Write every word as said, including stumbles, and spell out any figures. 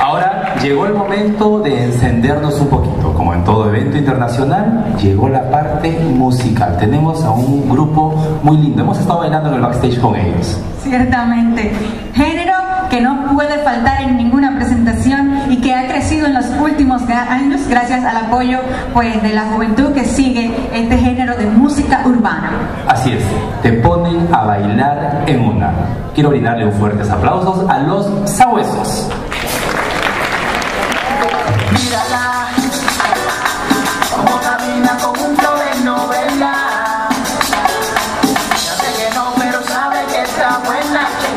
Ahora llegó el momento de encendernos un poquito. Como en todo evento internacional, llegó la parte musical. Tenemos a un grupo muy lindo. Hemos estado bailando en el backstage con ellos. Ciertamente. Género que no puede faltar en ninguna presentación y que ha crecido en los últimos años gracias al apoyo pues, de la juventud que sigue este género de música urbana. Así es, te ponen a bailar en una. Quiero brindarle un fuertes aplausos a los Sabuesos. Mírala, como camina con un telenovela. Ya sé que no, pero sabe que está buena.